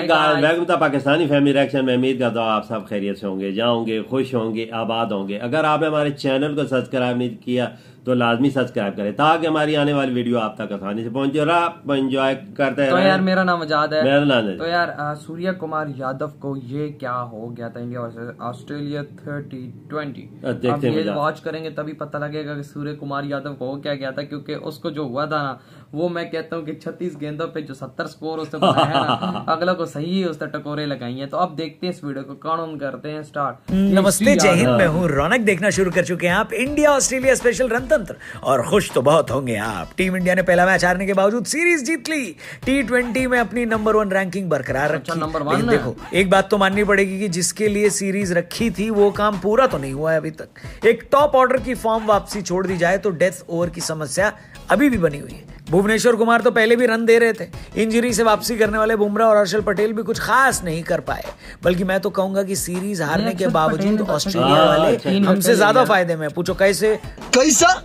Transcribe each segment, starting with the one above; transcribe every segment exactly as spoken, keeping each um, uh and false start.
Welcome to Pakistani family reaction में। उम्मीद करता हूँ आप सब खैरियत से होंगे, जहाँ होंगे खुश होंगे, आबाद होंगे। अगर आपने हमारे चैनल को सब्सक्राइब नहीं किया तो लाजमी सब्सक्राइब करें ताकि हमारी आने वाली वीडियो आप तक आसानी से पहुंचे और आप एंजॉय करते हैं। तो यार मेरा नाम आजाद है। मेरा नाम है। तो यार सूर्य कुमार यादव को ये क्या हो गया था India versus Australia thirty twenty. अब ये वॉच करेंगे तभी पता लगेगा कि सूर्य कुमार यादव को हो क्या गया था, क्योंकि उसको जो हुआ था ना वो मैं कहता हूँ कि छत्तीस गेंदों पे जो सत्तर स्कोर उसने बनाया ना अगला को सही है उसने टकोरे लगाई हैं। तो अब देखते हैं इस वीडियो को, कानून करते हैं स्टार्ट। नमस्ते, जय हिंद, मैं हूँ रौनक। देखना शुरू कर चुके हैं आप इंडिया ऑस्ट्रेलिया स्पेशल रणतंत्र और खुश तो बहुत होंगे आप। टीम इंडिया ने पहला मैच हारने के बावजूद सीरीज जीत ली। टी ट्वेंटी में अपनी नंबर वन रैंकिंग बरकरार रखी। अच्छा, नंबर वन। देखो एक बात तो माननी पड़ेगी कि जिसके लिए सीरीज रखी थी वो काम पूरा तो नहीं हुआ है अभी तक। एक टॉप ऑर्डर की फॉर्म वापसी छोड़ दी जाए तो डेथ ओवर की समस्या अभी भी बनी हुई है। भुवनेश्वर कुमार तो पहले भी रन दे रहे थे। इंजरी से वापसी करने वाले बुमराह और हर्षल पटेल भी कुछ खास नहीं कर पाए, बल्कि मैं तो कहूंगा कि सीरीज हारने के बावजूद ऑस्ट्रेलिया वाले हमसे ज्यादा फायदे में। पूछो कैसे? कैसा?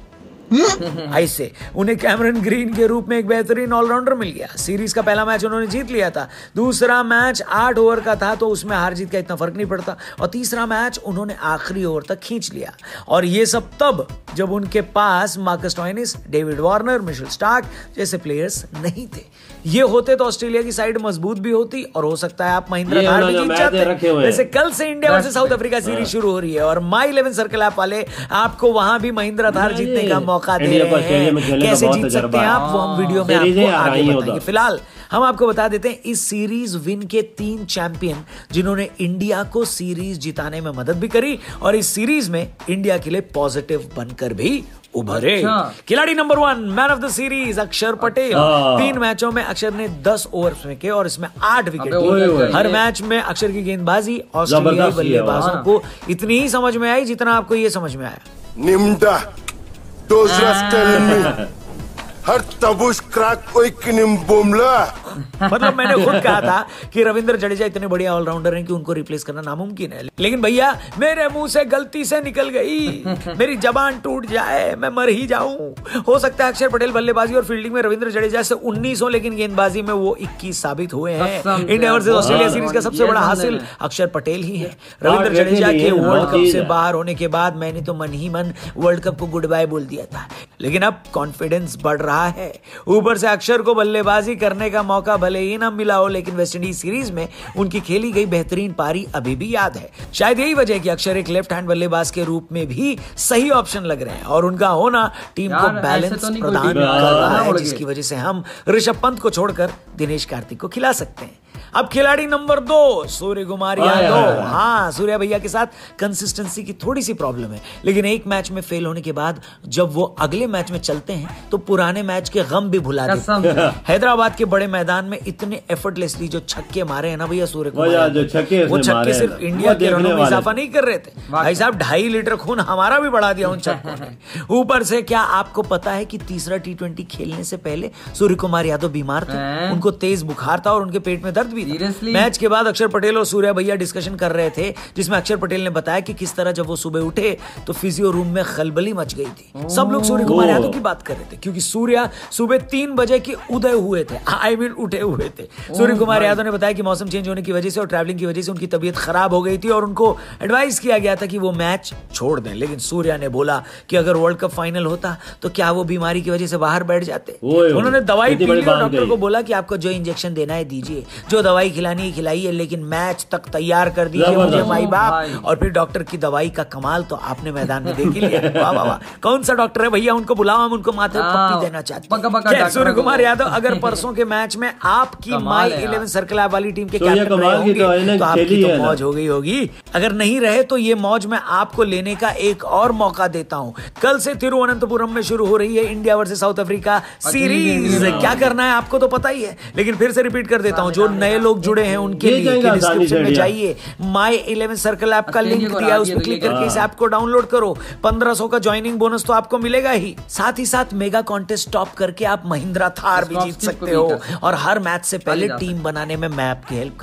ऐसे उन्हें कैमरन ग्रीन के रूप में एक बेहतरीन ऑलराउंडर मिल गया। सीरीज का पहला मैच उन्होंने जीत लिया था, दूसरा मैच आठ ओवर का था तो उसमें हार जीत का इतना फर्क नहीं पड़ता, और तीसरा मैच उन्होंने आखिरी ओवर तक खींच लिया। और ये सब तब जब उनके पास Marcus Stoinis, David Warner, Mitchell Starc जैसे प्लेयर्स नहीं थे। ये होते तो ऑस्ट्रेलिया की साइड मजबूत भी होती और हो सकता है आप महिंद्रा थार भी जीत जाते। वैसे कल से India versus South Africa series शुरू हो रही है और माई इलेवन सर्कल ऐप वाले आपको वहां भी महिंद्रा थार जीतने का मौका दे रहे हैं। कैसे जीत सकते हैं आप वो हम वीडियो में आपको आगे बताएंगे। फिलहाल हम आपको बता देते हैं इस सीरीज विन के तीन चैंपियन जिन्होंने इंडिया को सीरीज जिताने में मदद भी करी और इस सीरीज में इंडिया के लिए पॉजिटिव बनकर भी उभरे। खिलाड़ी number one, man of the series Axar Patel. तीन मैचों में अक्षर ने दस ओवर फेंके और इसमें आठ विकेट लिए। हर मैच में अक्षर की गेंदबाजी ऑस्ट्रेलियाई बल्लेबाजों को इतनी ही समझ में आई जितना आपको ये समझ में आया। निम्दा हर तबुश क्रैक कोई किनिम बुमला। मतलब मैंने खुद कहा था कि रविंद्र जडेजा इतने बढ़िया ऑलराउंडर हैं कि उनको रिप्लेस करना नामुमकिन है, लेकिन भैया मेरे मुंह से गलती से निकल गई, मेरी जबान टूट जाए, मैं मर ही जाऊं। हो सकता है अक्षर पटेल बल्लेबाजी और फील्डिंग में रविंद्र जडेजा से उन्नीस हो, लेकिन गेंदबाजी में वो इक्कीस साबित हुए हैं। इंडिया वर्सेस ऑस्ट्रेलिया सीरीज का सबसे बड़ा हासिल अक्षर पटेल ही है। रविंद्र जडेजा के वर्ल्ड कप से बाहर होने के बाद मैंने तो मन ही मन वर्ल्ड कप को गुड बाय बोल दिया था, लेकिन अब कॉन्फिडेंस बढ़ रहा है। ऊपर से अक्षर को बल्लेबाजी करने का मौका भले ही ना मिला हो, लेकिन वेस्टइंडीज सीरीज में उनकी खेली गई बेहतरीन पारी अभी भी याद है। शायद यही वजह है कि अक्षर एक लेफ्ट हैंड बल्लेबाज के रूप में भी सही ऑप्शन लग रहे हैं और उनका होना टीम को बैलेंस तो प्रदान कर रहा है, जिसकी वजह से हम ऋषभ पंत को छोड़कर दिनेश कार्तिक को खिला सकते हैं। अब खिलाड़ी नंबर दो, सूर्य कुमार यादव। हाँ, सूर्या भैया के साथ कंसिस्टेंसी की थोड़ी सी प्रॉब्लम है, लेकिन एक मैच में फेल होने के बाद जब वो अगले मैच में चलते हैं तो पुराने मैच के गम भी भुला देते हैं। हैदराबाद के बड़े मैदान में इतने एफर्टलेसली जो छक्के मारे हैं ना भैया सूर्य कुमार, वो छक्के सिर्फ इंडिया के रनों में इजाफा नहीं कर रहे थे भाई साहब, ढाई लीटर खून हमारा भी बढ़ा दिया उन छक्कों ने। ऊपर से क्या आपको पता है कि तीसरा टी ट्वेंटी खेलने से पहले सूर्य कुमार यादव बीमार थे, उनको तेज बुखार था और उनके पेट में दर्द। मैच के बाद अक्षर पटेल और सूर्या भैया डिस्कशन कर रहे थे, जिसमें अक्षर पटेल ने बताया कि किस तरह जब वो सुबह उठे तो फिजियो रूम में खलबली मच गई थी। सब लोग सूर्य कुमार यादव की बात कर रहे थे क्योंकि सूर्या सुबह तीन बजे के उदय हुए थे, आई मीन उठे हुए थे। सूर्य कुमार यादव ने बताया कि मौसम चेंज होने की वजह से और ट्रैवलिंग की वजह से उनकी तबीयत खराब हो गई थी और उनको एडवाइस किया गया था कि वो मैच छोड़ दें, लेकिन सूर्या ने बोला कि अगर वर्ल्ड कप फाइनल होता तो क्या वो बीमारी की वजह से बाहर बैठ जाते। उन्होंने दवाई पी ली और डॉक्टर को बोला कि आपको जो इंजेक्शन देना है दीजिए, जो दवाई खिलानी खिलाई है, लेकिन मैच तक तैयार कर दीजिए मुझे माई बाप। और फिर डॉक्टर की दवाई का कमाल तो आपने मैदान में देख ही लिया। वाह वाह वाह, कौन सा डॉक्टर है भैया, उनको बुलाओ, हम उनको माथे पट्टी देना चाहते हैं। सूर्य कुमार यादव अगर परसों के मैच में आपकी माई इलेवन सर्कल ऐप वाली टीम के कैप्टन रहे होंगे तो आपकी तो मौज हो गई होगी। अगर नहीं रहे तो ये मौज मैं आपको लेने का एक और मौका देता हूँ। कल से तिरुवनंतपुरम में शुरू हो रही है India versus South Africa series. क्या करना है आपको तो पता ही है, लेकिन फिर से रिपीट कर देता हूँ, जो नए लोग जुड़े हैं उनके लिए डिस्क्रिप्शन में जाइए, माई इलेवन सर्कल ऐप का लिंक दिया है, उस पर क्लिक करके इस ऐप को डाउनलोड करो। पंद्रह सौ का ज्वाइनिंग बोनस तो आपको मिलेगा ही, साथ ही साथ मेगा कॉन्टेस्ट टॉप करके आप महिंद्रा थार भी जीत सकते हो और हर मैच से पहले टीम बनाने में मैं आपकी हेल्प करूंगा।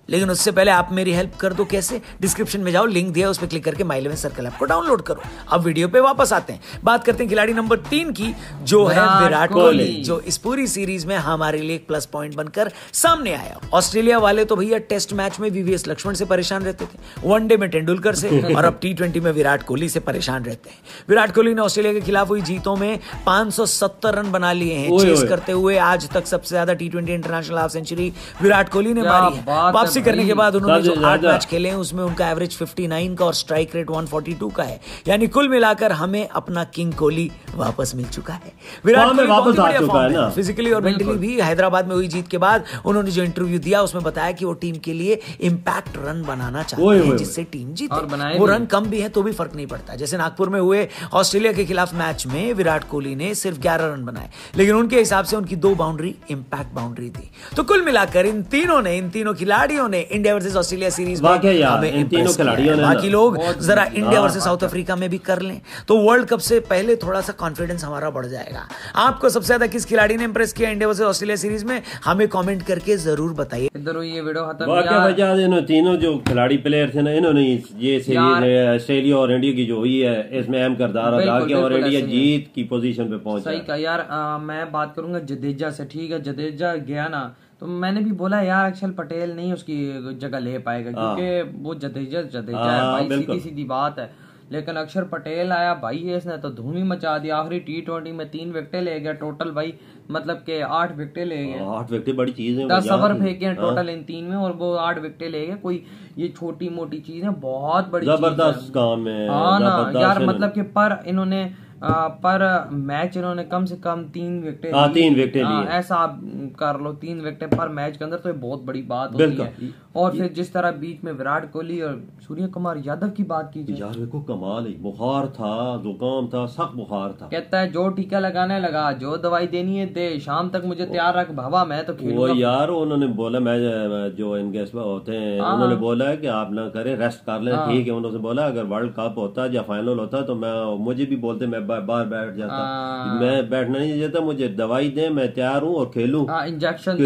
लेकिन उससे पहले आप मेरी हेल्प कर दो। कैसे? डिस्क्रिप्शन में जाओ, लिंक दिया, उस पर क्लिक करके माई इलेवन सर्कल ऐप को डाउनलोड करो। अब वीडियो पे वापस आते हैं, बात करते हैं खिलाड़ी नंबर तीन की, जो है विराट कोहली, जो इस पूरी सीरीज में हमारे लिए एक प्लस पॉइंट बनकर सामने आया। ऑस्ट्रेलिया वाले तो भैया टेस्ट मैच में वीवीएस लक्ष्मण से परेशान रहते थे, वनडे में तेंदुलकर से, और अब टी ट्वेंटी में विराट कोहली से परेशान रहते हैं। विराट कोहली ने ऑस्ट्रेलिया के खिलाफ हुई जीतों में पांच सौ सत्तर रन बना लिए हैं, चेस करते हुए आज तक सबसे ज्यादा T twenty international half century Virat Kohli ने मारी है। वापसी करने के बाद उन्होंने जो आठ मैच खेले हैं उसमें उनका एवरेज उनसठ का और स्ट्राइक रेट एक सौ बयालीस का है, यानी कुल मिलाकर हमें अपना किंग कोहली वापस मिल चुका है। विराट कोहली वापस आ चुका है ना, फिजिकली और मेंटली भी। हैदराबाद में हुई जीत के बाद उन्होंने जो इंटरव्यू दिया उसमें बताया कि वो टीम के लिए इंपैक्ट रन बनाना चाहते हैं जिससे टीम जीते। वो रन कम भी है तो भी फर्क नहीं पड़ता। जैसे नागपुर में हुए ऑस्ट्रेलिया के खिलाफ मैच में विराट कोहली ने सिर्फ ग्यारह रन बनाए, लेकिन उनके हिसाब से उनकी दो बाउंड्री इंपैक्ट बाउंड्री थी। तो कुल मिलाकर इन तीनों ने, इन तीनों खिलाड़ियों ने इंडिया वर्सेस ऑस्ट्रेलिया सीरीज में हमें इंप्रेस किया है। बाकी लोग जरा इंडिया वर्सेस साउथ अफ्रीका में भी कर लें तो वर्ल्ड कप से पहले थोड़ा सा कॉन्फिडेंस हमारा बढ़ जाएगा। आपको सबसे ज्यादा किस खिलाड़ी ने इंप्रेस किया इंडिया वर्सेस ऑस्ट्रेलिया सीरीज में, हमें कमेंट करके जरूर बताइए। इधर ये वीडियो खत्म यार, तीनों जो खिलाड़ी प्लेयर थे ना, इन्होंने ये सीरीज ऑस्ट्रेलिया और इंडिया की जो हुई है इसमें अहम किरदार अदा किया और इंडिया जीत की पोजीशन पे पहुंचा। सही कहा यार। आ, मैं बात करूंगा जडेजा से। ठीक है, जडेजा गया ना तो मैंने भी बोला यार अक्षर पटेल नहीं उसकी जगह ले पाएगा, क्योंकि वो जडेजा जडेजा है भाई, सीधी सीधी बात है। लेकिन अक्षर पटेल आया भाई, इसने तो धूम ही मचा दिया। आखिरी टी ट्वेंटी में तीन विकेटें ले गया टोटल भाई, मतलब के आठ विकेटें ले गए। आठ विकेटें बड़ी चीज है, दस ओवर फेंके टोटल इन तीन में और वो आठ विकेटें ले गए। कोई ये छोटी मोटी चीज है, बहुत बड़ी जबरदस्त काम है। हाँ ना यार, मतलब के पर इन्होंने आ, पर मैच इन्होंने कम से कम तीन विकेटें ली। तीन विकेटें ली, ऐसा आप कर लो, तीन विकेटें पर मैच के अंदर, तो ये बहुत बड़ी बात होती है। और फिर जिस तरह बीच में विराट कोहली और सूर्य कुमार यादव की बात की यार, देखो कमाल है, बुखार था, जुकाम था, सख्त बुखार था। कहता है जो टीका लगाने लगा, जो दवाई देनी है दे, शाम तक मुझे तैयार रख भावा, मैं तो खेलूंगा। वो यार उन्होंने बोला, मैं जो इनके होते हैं उन्होंने बोला है कि आप ना करें, रेस्ट कर लें। ठीक है, उन्होंने बोला अगर वर्ल्ड कप होता या फाइनल होता तो मैं, मुझे भी बोलते मैं बाहर बैठ जाता, मैं बैठना नहीं चाहता, मुझे दवाई दे, मैं तैयार हूँ और खेलूं, इंजेक्शन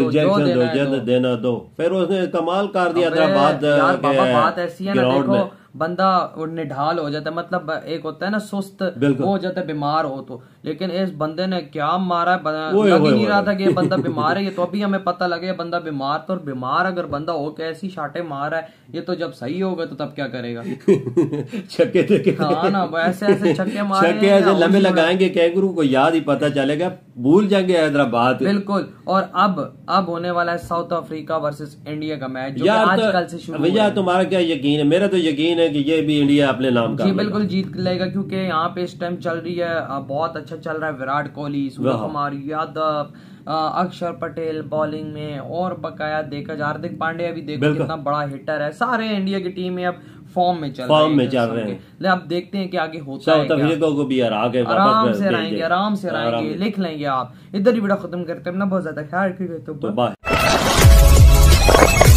दो देना दो। फिर उसने कमाल कर दिया हैदराबाद। बात ऐसी है ना, देखो बंदा निढाल हो जाता है, मतलब एक होता है ना सुस्त हो जाता है बीमार हो तो, लेकिन इस बंदे ने क्या मारा है, लग ही नहीं रहा था कि ये बंदा बीमार है। ये तो अभी हमें पता लगे बंदा बीमार, तो बीमार अगर बंदा हो कैसी शाटे मार रहा है, ये तो जब सही होगा तो तब क्या करेगा। छक्के देखे, हाँ ना, ऐसे ऐसे छक्के मारे, छक्के ऐसे लंबे लगाएंगे कैंगरू को याद ही पता चलेगा, भूल जाएंगे हैदराबाद। बिल्कुल। और अब अब होने वाला है साउथ अफ्रीका वर्सेस इंडिया का मैच, जो आजकल से शुरू। भैया तुम्हारा क्या यकीन है? मेरा तो यकीन है कि ये भी इंडिया अपने नाम का जी बिल्कुल जीत लेगा, क्योंकि यहाँ पे इस टाइम चल रही है, बहुत अच्छा चल रहा है। विराट कोहली, सूर्य कुमार यादव, अक्षर पटेल बॉलिंग में, और बकाया देखा जा, हार्दिक पांड्या भी देखो कितना बड़ा हिटर है। सारे इंडिया की टीम में अब फॉर्म में चल फॉर्म में चल रहे हैं। अब देखते हैं कि आगे होता है क्या। को भी हरा के आराम से रहेंगे, आराम से रहेंगे, लिख लेंगे आप। इधर ही वीडियो खत्म करते हैं, अपना बहुत ज्यादा ख्याल रखिएगा, तो बाय।